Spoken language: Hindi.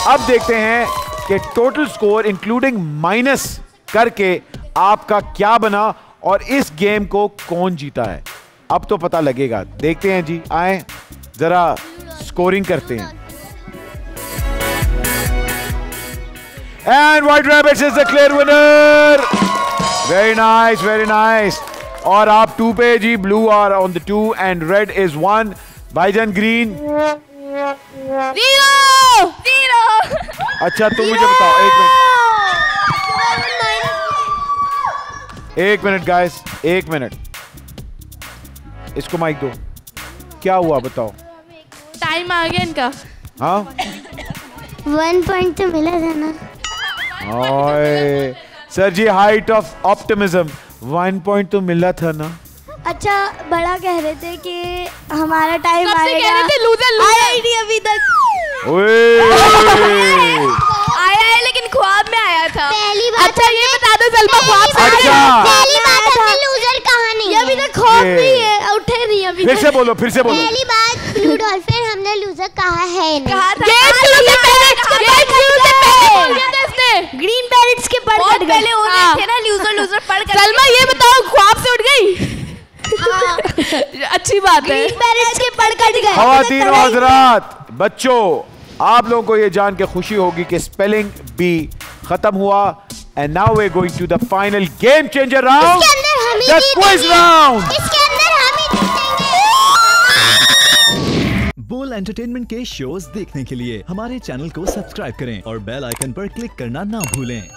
अब देखते हैं कि टोटल स्कोर इंक्लूडिंग माइनस करके आपका क्या बना और इस गेम को कौन जीता है। अब तो पता लगेगा। देखते हैं जी, आए जरा स्कोरिंग करते हैं। And white rabbits is the clear winner. Very nice, very nice. और आप 2 पे जी, blue are on the 2 and red is 1। भाईजान ग्रीन 0। अच्छा तुम मुझे बताओ, एक मिनट गाइस, 1 मिनट। इसको माइक दो। क्या हुआ बताओ? टाइम आ गया इनका। हाँ 1 पॉइंट तो मिला था ना। ओए sir ji, height of optimism. 1 point तो मिला था ना। अच्छा बड़ा कह रहे थे कि हमारा टाइम कब से कह रहे थे लूजर आया ही नहीं अभी तक। आया है लेकिन ख्वाब में आया था। पहली बार अच्छा ये बता दो सलमा, ख्वाब से अच्छा पहली बार हमने लूजर कहानी ये अभी तक ख्वाब नहीं है, उठे नहीं अभी। फिर से बोलो, फिर से बोलो। पहली बार ब्लू डॉल्फिन हमने लूजर कहा है नहीं। कहा था गेम शुरू से पहले इसने ग्रीन पैरेट्स के पढ़ बहुत पहले हो गए थे ना लूजर पढ़ कर। सलमा ये बताओ, ख्वाब से उठ गई? अच्छी बात है। ग्रीन पैरेट्स के पढ़ कट गए। ख़वातीन व हज़रात, बच्चों, आप लोगों को ये जान के खुशी होगी कि स्पेलिंग बी खत्म हुआ। And now we are going to the final game changer round, the quiz round. इसके अंदर हम ही जीतेंगे। बोल एंटरटेनमेंट के शोज देखने के लिए हमारे चैनल को सब्सक्राइब करें और बेल आइकन पर क्लिक करना ना भूलें।